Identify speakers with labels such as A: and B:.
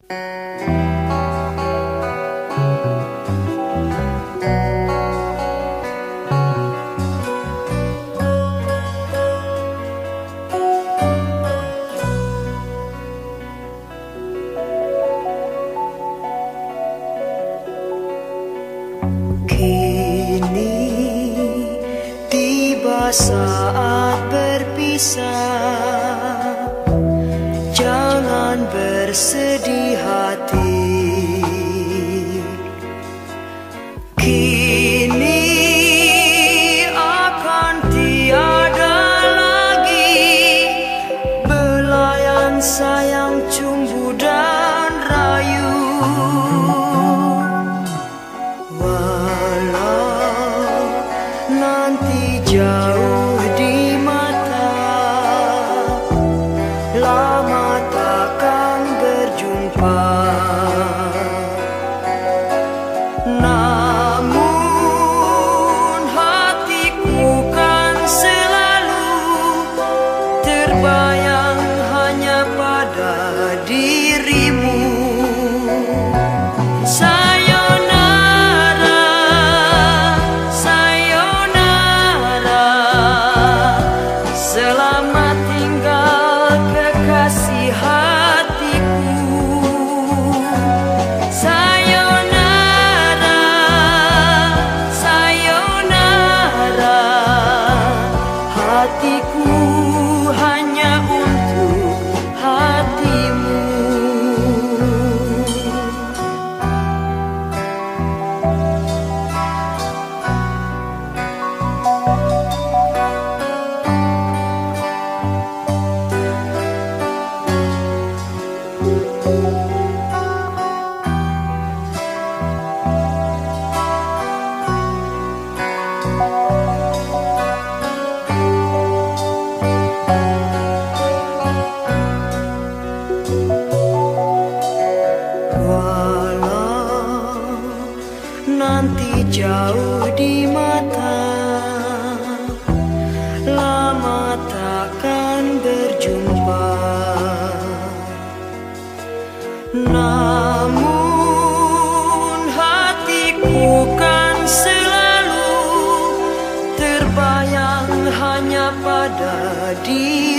A: Kini tiba saat berpisah, jangan bersedih hati. Kini akan tiada lagi belayan sayang, cumbu dan rayu. Nanti jauh di mata, lama takkan berjumpa. Namun hatiku kan selalu terbayang hanya pada dirimu. Selamat tinggal kekasih hatiku. Sayonara, sayonara. Hatiku hanya untuk hatimu. Walau nanti jauh di mata, lama takkan berjumpa. Namun hatiku kan selalu terbayang hanya pada dirimu.